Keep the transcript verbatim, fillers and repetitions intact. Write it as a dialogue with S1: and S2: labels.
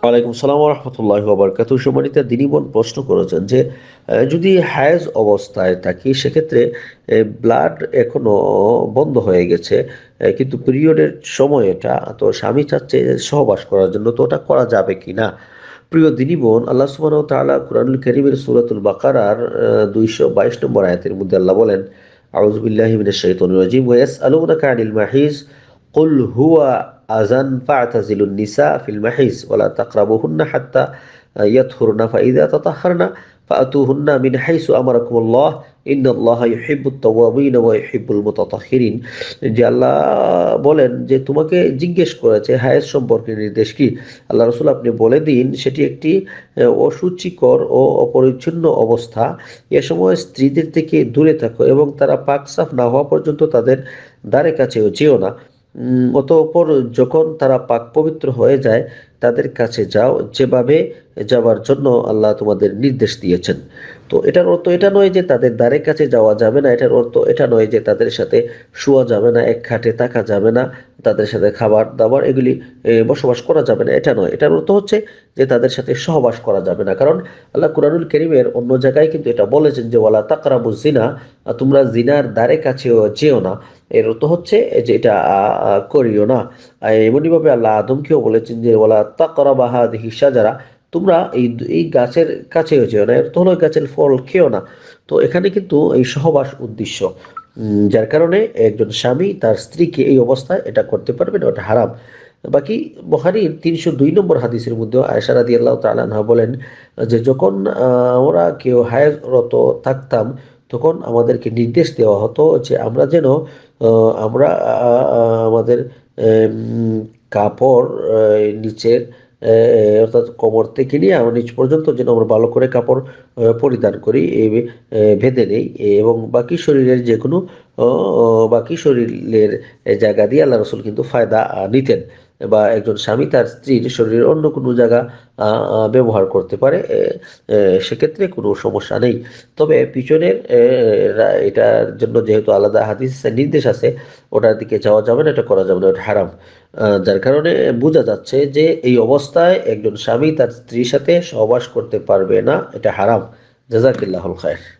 S1: ওয়ালাইকুম সালাম ওয়া রাহমাতুল্লাহি ওয়া বারাকাতুহু। সম্মানিত দিনী বোন প্রশ্ন করেছেন যে আ যদি হায়েজ অবস্থায় থাকি সেক্ষেত্রে এ ব্লাড এখনো বন্ধ হয়ে গেছে। এ কিন্তু পিরিয়ডের সময় এটা তো স্বামী চাচ্ছে সহবাস করার জন্য, তো ওটা করা যাবে কিনা? প্রিয় দিনী বোন, আল্লাহ সুবহানাহু ওয়া তাআলা কুরআনুল কারীমের সূরাতুল বাকারার আ দুইশো বাইশ নম্বর আয়াতের মধ্যে আল্লাহ বলেন, আউযু বিল্লাহি মিনাশ শাইতানির রাজীম ওয়া ইয়াসআলুনাকা আনিল মাহিজ কুল হুয়া আযান ফা'তাজিলুন নিসা ফিল মাহিজ ওয়া লা তাকরাবুহুন্না হাত্তা ইয়াতহুরনা ফাইযা তাতাহহারনা ফাআতুহুন্না মিন হাইসু আমারাকুমুল্লাহ ইন্নাল্লাহা ইউহিব্বুত তাওয়াবিন ওয়া ইউহিব্বুল মুতাতাহহিরিন। যে আল্লাহ বলেন যে তোমাকে জিজ্ঞেস করেছে হায়েজ সম্পর্কে নির্দেশ কি? আল্লাহ রাসূল আপনি বলে দিন সেটি একটি এ অসুচিকর ও অপরিচ্ছন্ন অবস্থা। এ সময় স্ত্রীদের থেকে দূরে থাকো এবং তারা পাক সাফ না হওয়া পর্যন্ত তাদের দ্বারে কাছেও যেও না। উম অতঃপর যখন তারা পাক পবিত্র হয়ে যায় তাদের কাছে যাও, যেভাবে যাওয়ার জন্য আল্লাহ তোমাদের নির্দেশ দিয়েছেন। তো এটার অর্থ এটা নয় যে তাদের দ্বারের কাছে যাওয়া যাবে না। এটার অর্থ এটা নয় যে তাদের সাথে শোয়া যাবে না, এক খাটে থাকা যাবে না, তাদের সাথে খাবার-দাবার এগুলি এ বসবাস করা যাবে না, এটা নয়। এটার অর্থ হচ্ছে যে তাদের সাথে সহবাস করা যাবে না। কারণ আল্লাহ কুরআনুল কারীমের অন্য জায়গায় কিন্তু এটা বলেছেন যে ওয়ালা তাকরাবুজ জিনা, আ তোমরা জিনার দ্বারে কাছেও যেও না। এর অর্থ হচ্ছে যে এটা আ আ করিও না। আ এমনিভাবে আল্লাহ আদমকেও বলেছেন যে ওয়ালা তাকরাবা হাযিহি শাজারা, তোমরা এই দ এই গাছের কাছেও যেও না। এর অর্থ হলো এই গাছের ফল খেও না। তো এখানে কিন্তু এই সহবাস উদ্দেশ্য। উম যার কারণে একজন স্বামী তার স্ত্রীকে এই অবস্থায় এটা করতে পারবে না, ওটা হারাম। বাকি বুখারীর তিনশো দুই নম্বর হাদিসের মধ্যেও আয়েশা রাদিয়াল্লাহু তাআলা আনহা বলেন যে যখন আ আমরা কেউ হায়েজরত থাকতাম তখন আমাদেরকে নির্দেশ দেওয়া হতো যে আমরা যেন আ আমরা আ আ আমাদের এম কাপড় আ নিচের এ এ অর্থাৎ কোমর থেকে নিয়ে আমরা নিচ পর্যন্ত যেন আমরা ভালো করে কাপড় আ পরিধান করি, এ এ বেঁধে নেই এবং বাকি শরীরের যেকোনো অ অ বাকি শরীরের এ জায়গা দিয়ে আল্লাহ রাসূল কিন্তু ফায়দা আ নিতেন। বা একজন স্বামী তার স্ত্রীর শরীরের অন্য কোনো জায়গা আ আ ব্যবহার করতে পারে। এ এ সেক্ষেত্রে কোনো সমস্যা নেই। তবে পিছনের এ রা এটার জন্য যেহেতু আলাদা হাদিস নির্দেশ আছে, ওটার দিকে যাওয়া যাবে না, এটা করা যাবে না, ওটা হারাম। আ যার কারণে বোঝা যাচ্ছে যে এই অবস্থায় একজন স্বামী তার স্ত্রীর সাথে সহবাস করতে পারবে না, এটা হারাম। জাযাকিল্লাহুল খাইর।